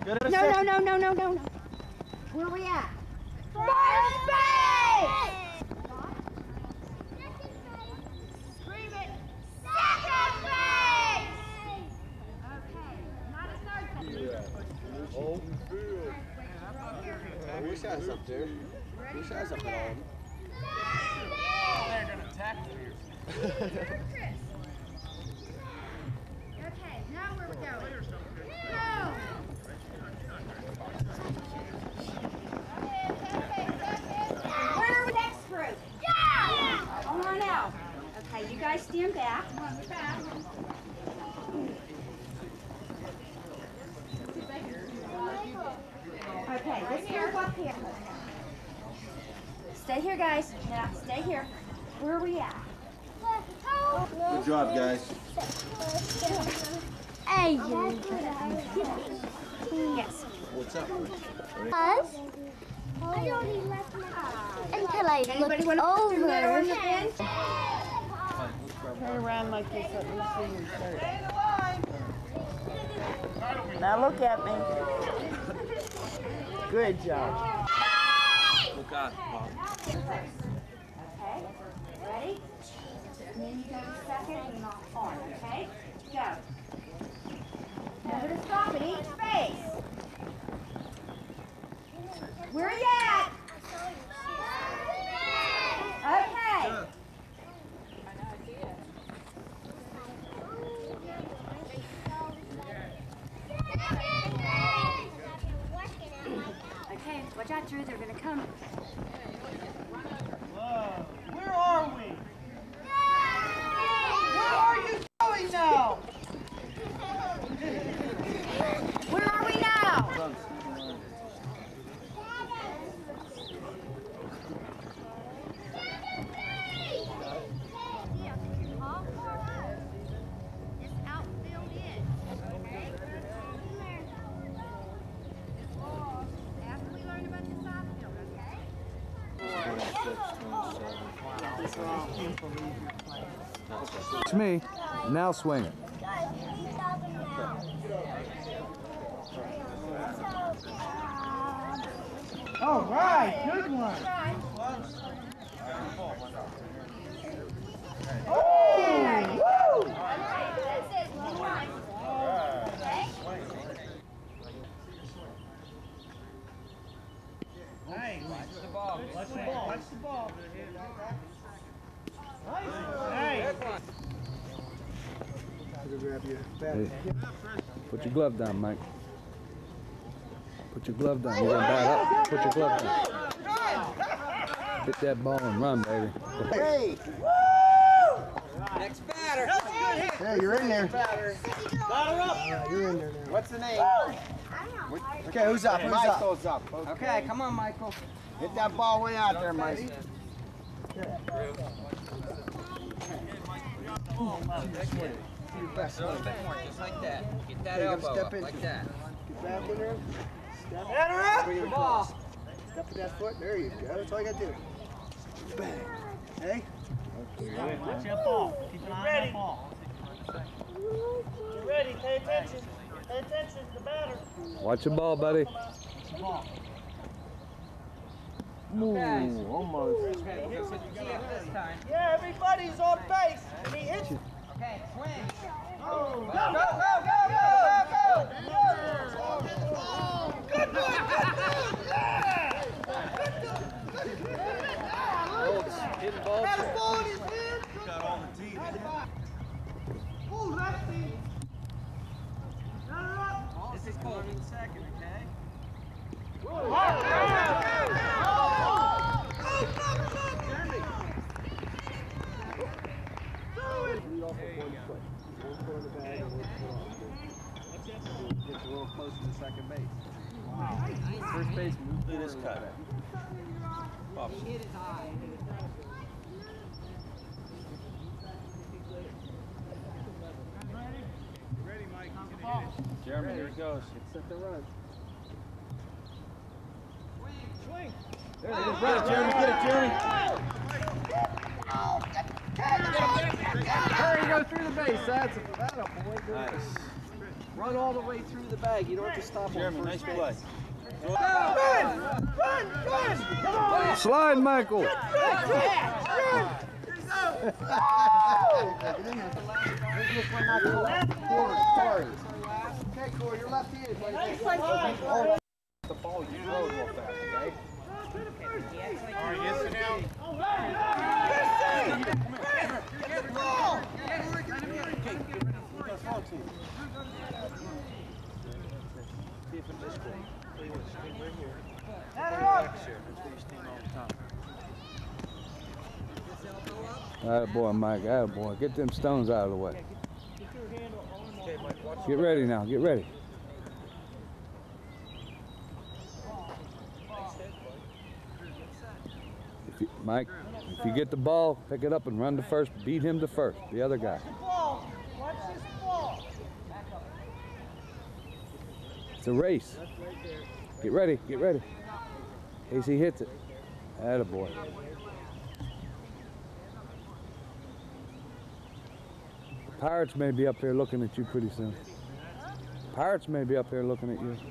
No. Where are we at? First base! Scream it. Second base! Okay, not a third base. Open field. Wish I was up there. Wish I was up at all. They're gonna tackle you. Okay, now where we going? Go! Where are the next group? Yeah! Come on out. Okay, you guys stand back. Come on, we're back. Okay, this group up here. Stay here, guys. Now, stay here. Where are we at? Good job, guys. Hey. Yes. What's up? Us? Until I Anybody look want to put their letter on over. the bench? Turn around like this, let me see your shirt. Now look at me. Good job. Look out, Bob. Okay. Ready? And then you go to second and not on, okay? Go. Remember to stop at each base. Where are you at? Okay. Okay, watch out, Drew. They're gonna come. Where are we? Where are you going now? Where are we now? It's me. Now swing it. All right, good one. Oh, woo! Hey, watch the ball. Watch the ball. Watch the ball. Hey. Hey, put your glove down, Mike. Put your glove down. You're gonna bat up. Put your glove down. Hit that ball and run, baby. Hey! Next batter. Hey, you're in there. Batter up. You're in there now. What's the name? Okay, who's up? Michael's up. Okay, come on, Michael. Hit that ball way out there, Mike. Your best. A little bit more, just like that. Get that elbow up, like that. Get back in there. Step. Batter up. Bring it across. Step with that foot. There you go. That's all you got to do. Bang. Hey? Watch that ball. Keep an eye on that ball. Get ready. Pay attention. Pay attention to the batter. Watch the ball, buddy. Ball. Ooh, almost. Yeah, everybody's on base. And he hits it. Okay, swing. Go, Go, go, go, go, go, go! Good one, Hitting ball. Got a ball in his hand. Got all the teeth. Ooh, lefty. Batter up. This is cold. Second, okay? Gets a little closer to second base. First base, move forward. It is cut. He hit his eye. Ready, Mike. Jeremy, here he goes. Set the run. Swing. There it is. Right, Jeremy. Get it, Jeremy. Hurry, go through the base. That's a boy. Good. Nice. Run all the way through the bag. You don't have to stop. Jeremy, nice play. Slide, Michael. Okay, Corey, you're left-handed. The ball, you throw it real fast, okay? All right, yes, now. Attaboy, Mike. Attaboy. Get them stones out of the way. Get ready now. Get ready. Mike, if you get the ball, pick it up and run to first. Beat him to first. The other guy. Watch this ball. It's a race. Get ready. Get ready. In case he hits it. Attaboy. Pirates may be up here looking at you pretty soon. Pirates may be up here looking at you.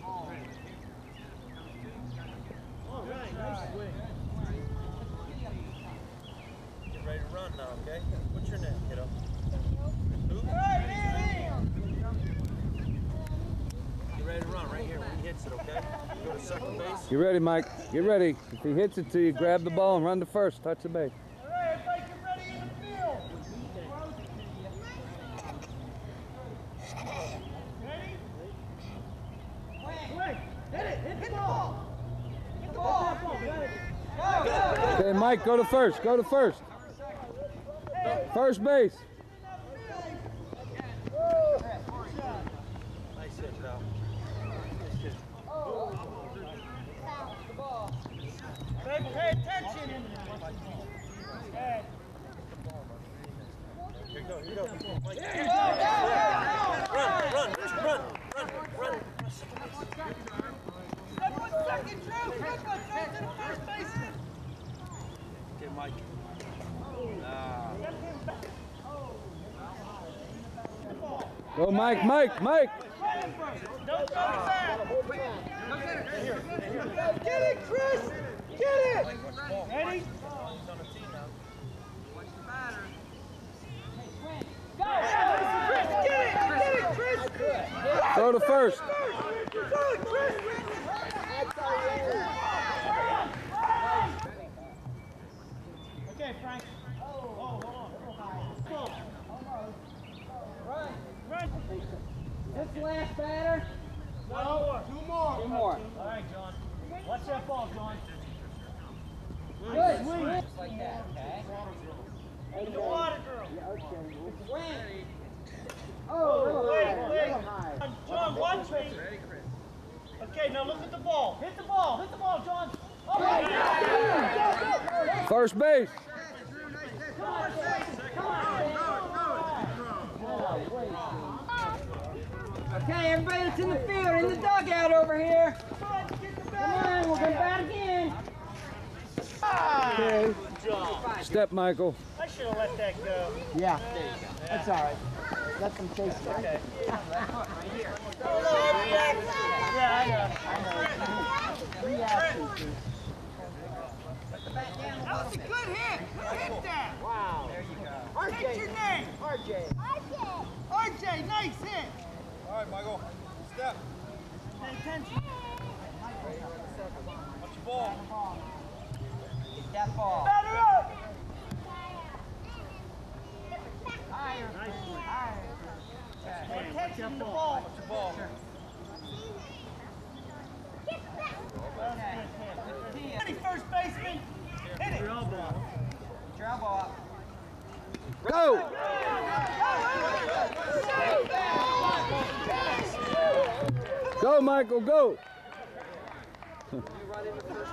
Get ready to run now, okay? What's your name, kiddo? Get ready to run right here when he hits it, okay? Go to second base. Get ready, Mike. Get ready. If he hits it to you, grab the ball and run to first. Touch the base. All right, everybody get ready in the field. Ready? Wait. Hit it. Hit the ball. Hit the ball. Okay, Mike, go to first. Go to first. First base. Nice hit, Val. Pay attention. Okay. Here you go. Mike. Run. Step on second, Drew. Step on to the first baseman. Okay, Mike. Go, Mike. Don't go back. Get it, Chris. Get it. Ready? Go! Chris, get it, Chris! Go to first. Go, Chris! Okay, Frank. Hold on. Run. This last batter? Two more. Two more. All right, John. Watch that ball, John. Good. Swing. Just like that, okay? The water girl. Swing. Wait. John, watch me. Okay, now look at the ball. Hit the ball, John. Oh, First base. Okay, everybody that's in the field, in the dugout over here. Come on, We'll come back again. Okay. Step, Michael. I should have let that go. Yeah, that's all right. Let them chase it. Okay. Yeah, I know. That was a good hit. Who hit that? Wow. There you go. What's your name? RJ. RJ, nice hit. All right, Michael. Step. Pay attention. Watch your ball. Get that ball. Batter up. Higher. Pay attention to the ball. Watch your ball. Ready, first baseman. Hit it. Draw ball up. Go! Go, Michael, go!